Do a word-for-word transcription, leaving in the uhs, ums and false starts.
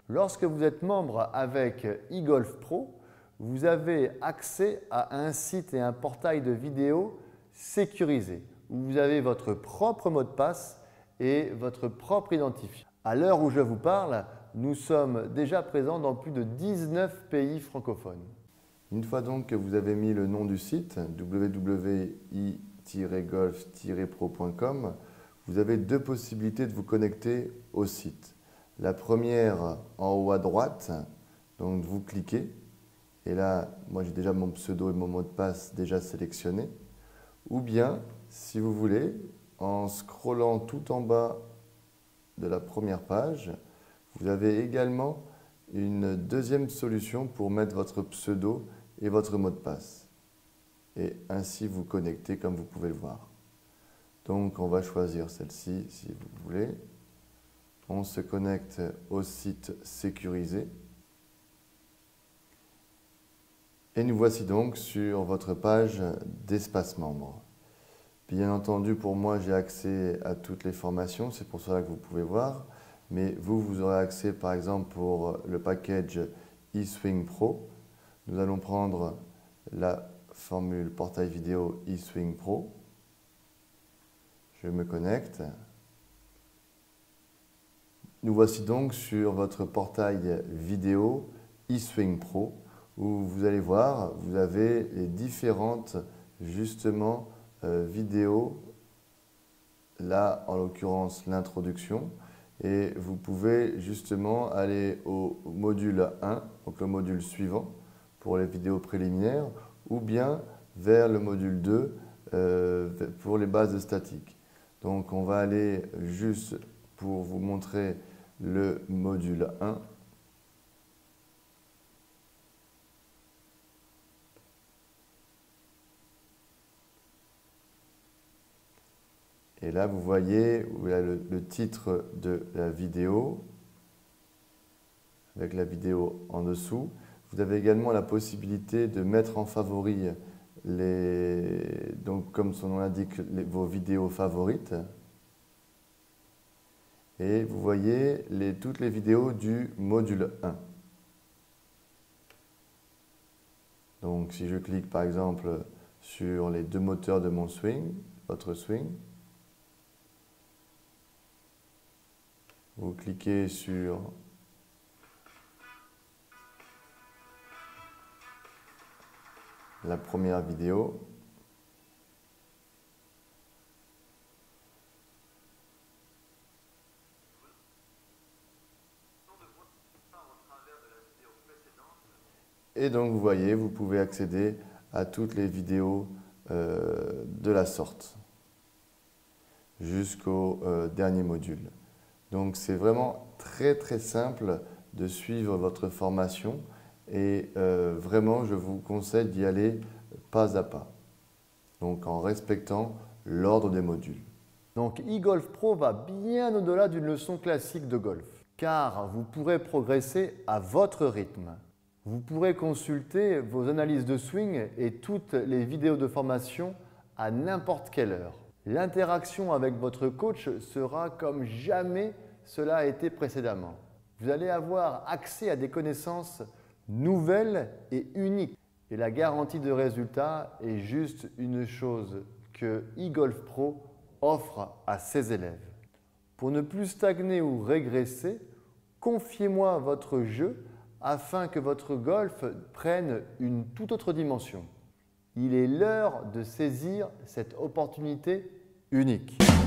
Lorsque vous êtes membre avec eGolf Pro, vous avez accès à un site et un portail de vidéos sécurisé où vous avez votre propre mot de passe et votre propre identifiant. À l'heure où je vous parle, nous sommes déjà présents dans plus de dix-neuf pays francophones. Une fois donc que vous avez mis le nom du site w w w point i tiret golf tiret pro point com, vous avez deux possibilités de vous connecter au site. La première en haut à droite, donc vous cliquez et là, moi j'ai déjà mon pseudo et mon mot de passe déjà sélectionnés. Ou bien, si vous voulez, en scrollant tout en bas de la première page, vous avez également une deuxième solution pour mettre votre pseudo et votre mot de passe. Et ainsi vous connecter comme vous pouvez le voir. Donc on va choisir celle-ci si vous voulez. On se connecte au site sécurisé. Et nous voici donc sur votre page d'espace membre. Bien entendu, pour moi, j'ai accès à toutes les formations, c'est pour cela que vous pouvez voir. Mais vous, vous aurez accès par exemple pour le package eSwing Pro. Nous allons prendre la formule portail vidéo eSwing Pro. Je me connecte. Nous voici donc sur votre portail vidéo eSwing Pro où vous allez voir, vous avez les différentes justement euh, vidéos, là en l'occurrence l'introduction, et vous pouvez justement aller au module un, donc le module suivant pour les vidéos préliminaires, ou bien vers le module deux euh, pour les bases statiques. Donc on va aller juste pour vous montrer le module un. Et là, vous voyez où il y a le, le titre de la vidéo, avec la vidéo en dessous. Vous avez également la possibilité de mettre en favori, les, donc comme son nom l'indique, les, vos vidéos favorites. Et vous voyez les, toutes les vidéos du module un. Donc si je clique par exemple sur les deux moteurs de mon swing, votre swing, vous cliquez sur la première vidéo. Et donc vous voyez, vous pouvez accéder à toutes les vidéos euh, de la sorte jusqu'au euh, dernier module. Donc c'est vraiment très très simple de suivre votre formation et euh, vraiment je vous conseille d'y aller pas à pas, donc en respectant l'ordre des modules. Donc eGolf Pro va bien au-delà d'une leçon classique de golf, car vous pourrez progresser à votre rythme. Vous pourrez consulter vos analyses de swing et toutes les vidéos de formation à n'importe quelle heure. L'interaction avec votre coach sera comme jamais cela a été précédemment. Vous allez avoir accès à des connaissances nouvelles et uniques. Et la garantie de résultat est juste une chose que eGolf Pro offre à ses élèves. Pour ne plus stagner ou régresser, confiez-moi votre jeu afin que votre golf prenne une toute autre dimension. Il est l'heure de saisir cette opportunité unique.